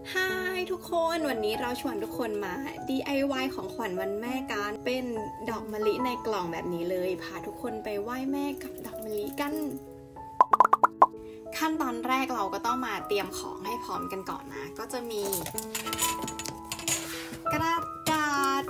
ฮายทุกคนวันนี้เราชวนทุกคนมา DIY ของขวัญวันแม่กันเป็นดอกมะลิในกล่องแบบนี้เลยพาทุกคนไปไหว้แม่กับดอกมะลิกันขั้นตอนแรกเราก็ต้องมาเตรียมของให้พร้อมกันก่อนนะก็จะมีกระดาษ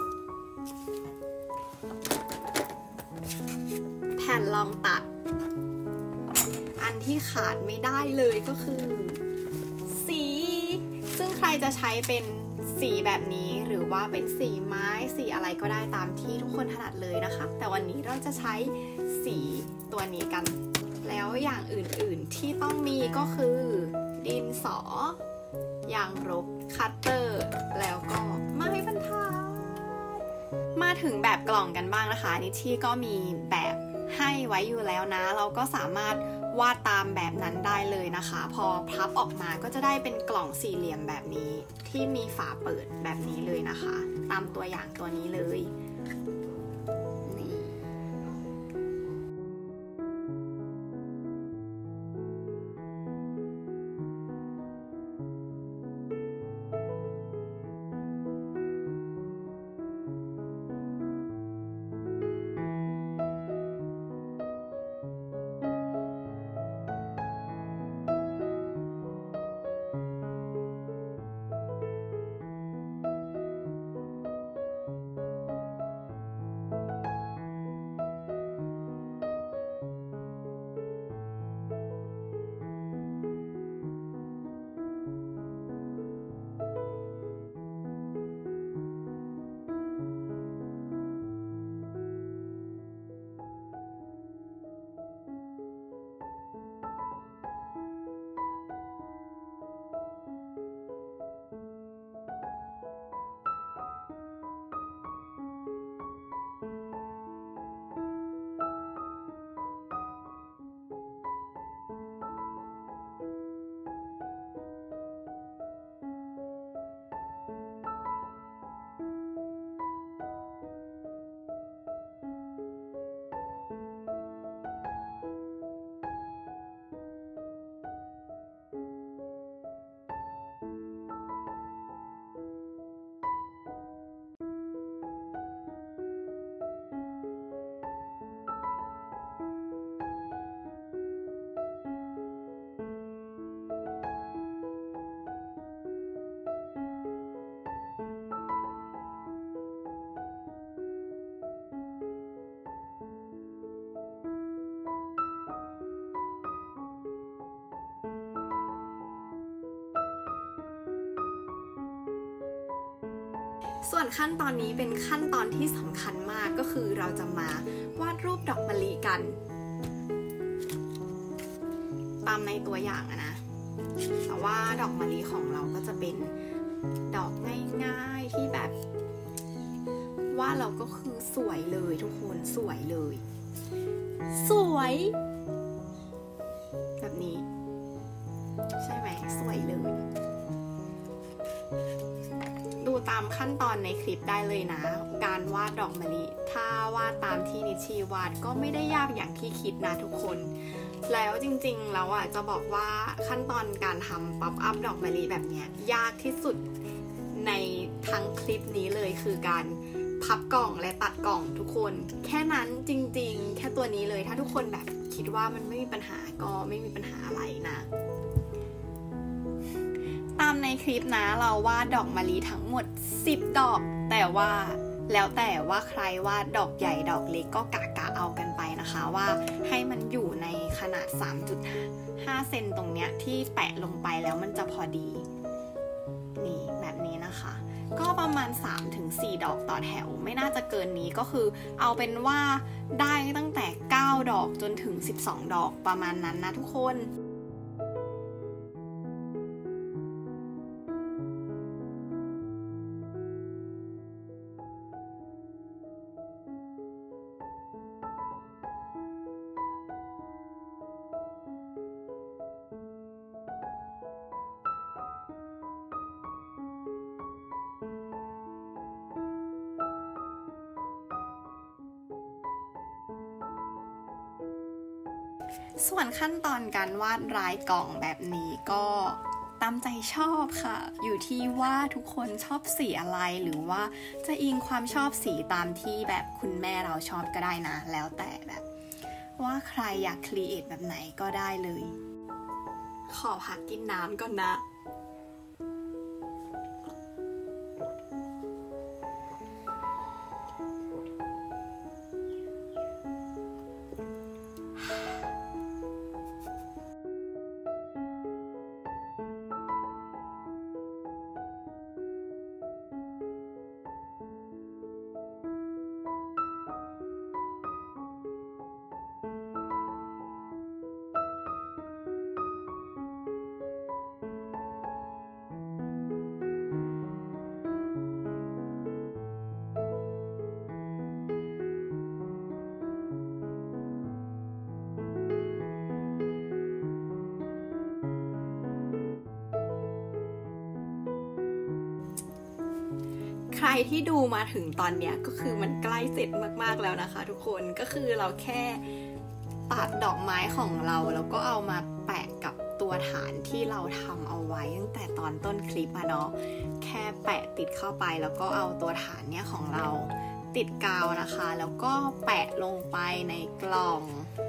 แผ่นรองตัดอันที่ขาดไม่ได้เลยก็คือสีซึ่งใครจะใช้เป็นสีแบบนี้หรือว่าเป็นสีไม้สีอะไรก็ได้ตามที่ทุกคนถนัดเลยนะคะแต่วันนี้เราจะใช้สีตัวนี้กันแล้วอย่างอื่นๆที่ต้องมีก็คือดินสอยางลบคัตเตอร์แล้วก็ไม้บรรทัดมาถึงแบบกล่องกันบ้างนะคะนิชชี่ก็มีแบบให้ไว้อยู่แล้วนะเราก็สามารถวาดตามแบบนั้นได้เลยนะคะพอพับออกมาก็จะได้เป็นกล่องสี่เหลี่ยมแบบนี้ที่มีฝาเปิดแบบนี้เลยนะคะตามตัวอย่างตัวนี้เลยส่วนขั้นตอนนี้เป็นขั้นตอนที่สำคัญมากก็คือเราจะมาวาดรูปดอกมะลิกันตามในตัวอย่างนะแต่ว่าดอกมะลิของเราก็จะเป็นดอกง่ายๆที่แบบว่าเราก็คือสวยเลยทุกคนสวยเลยสวยแบบนี้ใช่ไหมสวยเลยดูตามขั้นตอนในคลิปได้เลยนะการวาดดอกมะลิถ้าวาดตามที่นิชชี่วาดก็ไม่ได้ยากอย่างที่คิดนะทุกคนแล้วจริงๆแล้วจะบอกว่าขั้นตอนการทำป๊อปอัพดอกมะลิแบบนี้ยากที่สุดในทั้งคลิปนี้เลยคือการพับกล่องและตัดกล่องทุกคนแค่นั้นจริงๆแค่ตัวนี้เลยถ้าทุกคนแบบคิดว่ามันไม่มีปัญหาก็ไม่มีปัญหาอะไรนะตามในคลิปนะเราวาดดอกมะลิทั้งหมด10ดอกแต่ว่าแล้วแต่ว่าใครวาดดอกใหญ่ดอกเล็กก็กะเอากันไปนะคะว่าให้มันอยู่ในขนาด 3.5 เซนตรงเนี้ยที่แปะลงไปแล้วมันจะพอดีนี่แบบนี้นะคะก็ประมาณ 3-4 ดอกต่อแถวไม่น่าจะเกินนี้ก็คือเอาเป็นว่าได้ตั้งแต่9ดอกจนถึง12ดอกประมาณนั้นนะทุกคน ส่วนขั้นตอนการวาดลายกล่องแบบนี้ก็ตามใจชอบค่ะอยู่ที่ว่าทุกคนชอบสีอะไรหรือว่าจะอิงความชอบสีตามที่แบบคุณแม่เราชอบก็ได้นะแล้วแต่แบบว่าใครอยากครีเอทแบบไหนก็ได้เลยขอพักกินน้ำก่อนนะใครที่ดูมาถึงตอนเนี้ยก็คือมันใกล้เสร็จมากๆแล้วนะคะทุกคนก็คือเราแค่ตัดดอกไม้ของเราแล้วก็เอามาแปะกับตัวฐานที่เราทำเอาไว้ตั้งแต่ตอนต้นคลิปอะเนาะแค่แปะติดเข้าไปแล้วก็เอาตัวฐานเนี้ยของเราติดกาวนะคะแล้วก็แปะลงไปในกล่อง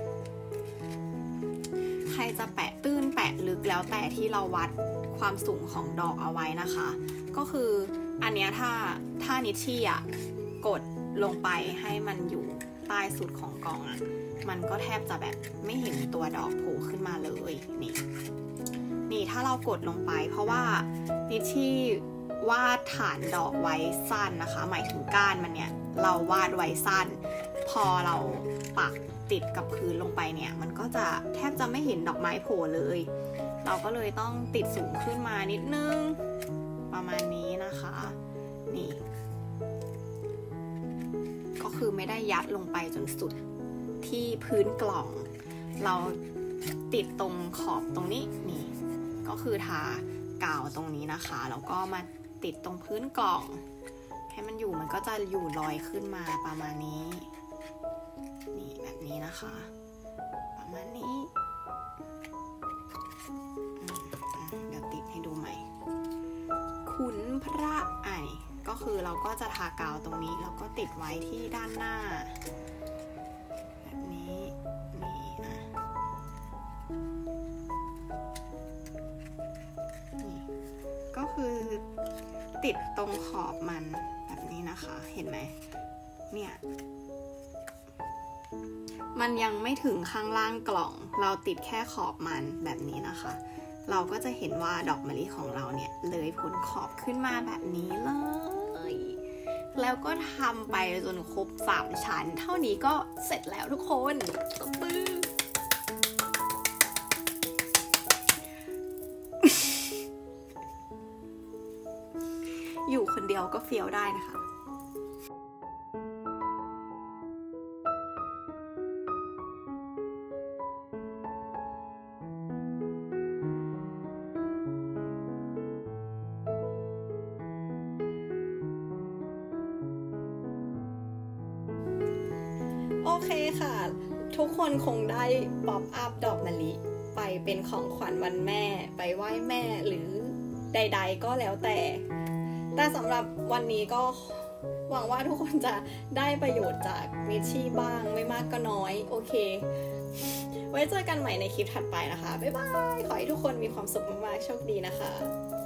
ใครจะแปะตื้นแปะลึกแล้วแต่ที่เราวัดความสูงของดอกเอาไว้นะคะก็คืออันเนี้ยถ้านิชชี่อ่ะกดลงไปให้มันอยู่ใต้สุดของกล่องอ่ะมันก็แทบจะแบบไม่เห็นตัวดอกโผล่ขึ้นมาเลยนี่ถ้าเรากดลงไปเพราะว่านิชชี่วาดฐานดอกไว้สั้นนะคะหมายถึงก้านมันเนี่ยเราวาดไว้สั้นพอเราปักติดกับพื้นลงไปเนี่ยมันก็จะแทบจะไม่เห็นดอกไม้โผล่เลยเราก็เลยต้องติดสูงขึ้นมานิดนึงประมาณนี้นะคะนี่ก็คือไม่ได้ยัดลงไปจนสุดที่พื้นกล่องเราติดตรงขอบตรงนี้นี่ก็คือทากาวตรงนี้นะคะแล้วก็มาติดตรงพื้นกล่องให้มันอยู่มันก็จะอยู่ลอยขึ้นมาประมาณนี้นี่แบบนี้นะคะประมาณนี้เดี๋ยวติดให้ดูใหม่ขุนพระก็คือเราก็จะทากาวตรงนี้แล้วก็ติดไว้ที่ด้านหน้าแบบนี้นี่นี่ก็คือติดตรงขอบมันแบบนี้นะคะเห็นไหมเนี่ยมันยังไม่ถึงข้างล่างกล่องเราติดแค่ขอบมันแบบนี้นะคะเราก็จะเห็นว่าดอกมะลิของเราเนี่ยเลยพ้นขอบขึ้นมาแบบนี้เลยแล้วก็ทำไปจนครบ3ชั้นเท่านี้ก็เสร็จแล้วทุกคนตบมือ อยู่คนเดียวก็เฟี้ยวได้นะคะโอเคค่ะทุกคนคงได้ป๊อปอัพดอกมะลิไปเป็นของขวัญวันแม่ไปไหว้แม่หรือใดๆก็แล้วแต่สำหรับวันนี้ก็หวังว่าทุกคนจะได้ประโยชน์จากนิชชี่บ้างไม่มากก็น้อยโอเคไว้เจอกันใหม่ในคลิปถัดไปนะคะบ๊ายบายขอให้ทุกคนมีความสุขมากๆโชคดีนะคะ